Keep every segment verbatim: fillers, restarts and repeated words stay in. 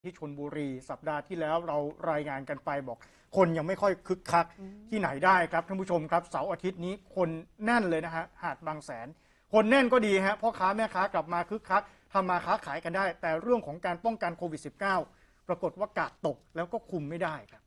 ที่ชลบุรีสัปดาห์ที่แล้วเรารายงานกันไปบอกคนยังไม่ค่อยคึกคักที่ไหนได้ครับท่านผู้ชมครับเสาร์อาทิตย์นี้คนแน่นเลยนะฮะหาดบางแสนคนแน่นก็ดีฮะพ่อค้าแม่ค้ากลับมาคึกคักทำมาค้าขายกันได้แต่เรื่องของการป้องกันโควิด สิบเก้า ปรากฏว่ากาดตกแล้วก็คุมไม่ได้ครับ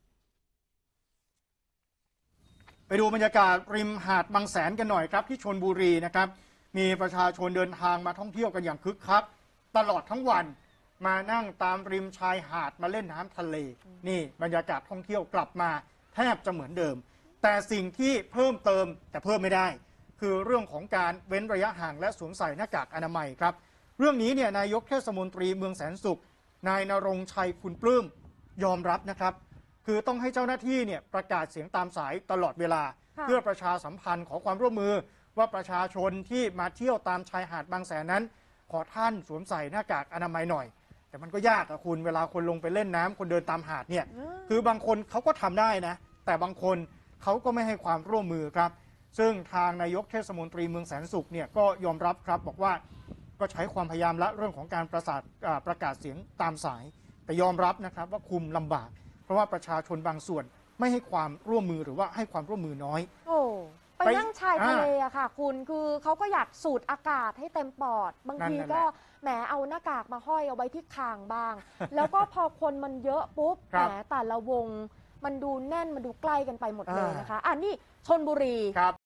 ไปดูบรรยากาศริมหาดบางแสนกันหน่อยครับที่ชลบุรีนะครับมีประชาชนเดินทางมาท่องเที่ยวกันอย่างคึกคักตลอดทั้งวันมานั่งตามริมชายหาดมาเล่นน้ำทะเลนี่บรรยากาศท่องเที่ยวกลับมาแทบจะเหมือนเดิมแต่สิ่งที่เพิ่มเติมแต่เพิ่มไม่ได้คือเรื่องของการเว้นระยะห่างและสวมใส่หน้ากากอนามัยครับเรื่องนี้เนี่ยนายกเทศมนตรีเมืองแสนสุขนายณรงค์ชัยคุณปลื้มยอมรับนะครับคือต้องให้เจ้าหน้าที่เนี่ยประกาศเสียงตามสายตลอดเวลาเพื่อประชาสัมพันธ์ขอความร่วมมือว่าประชาชนที่มาเที่ยวตามชายหาดบางแสนนั้นขอท่านสวมใส่หน้ากากอนามัยหน่อยแต่มันก็ยากอะคุณเวลาคนลงไปเล่นน้ำคนเดินตามหาดเนี่ยคือบางคนเขาก็ทำได้นะแต่บางคนเขาก็ไม่ให้ความร่วมมือครับซึ่งทางนายกเทศมนตรีเมืองแสนสุขเนี่ยก็ยอมรับครับบอกว่าก็ใช้ความพยายามละเรื่องของการประสาทประกาศเสียงตามสายแต่ยอมรับนะครับว่าคุมลำบากเพราะว่าประชาชนบางส่วนไม่ให้ความร่วมมือหรือว่าให้ความร่วมมือน้อยโอ้ไปนั่งชายทะเลอะค่ะคุณคือเขาก็อยากสูดอากาศให้เต็มปอดบางทีก็แหมเอาหน้ากากมาห้อยเอาไว้ที่คางบ้าง แล้วก็พอคนมันเยอะปุ๊บแหมแต่ละวงมันดูแน่นมันดูใกล้กันไปหมดเลยนะคะอ่ะนี่ชลบุรี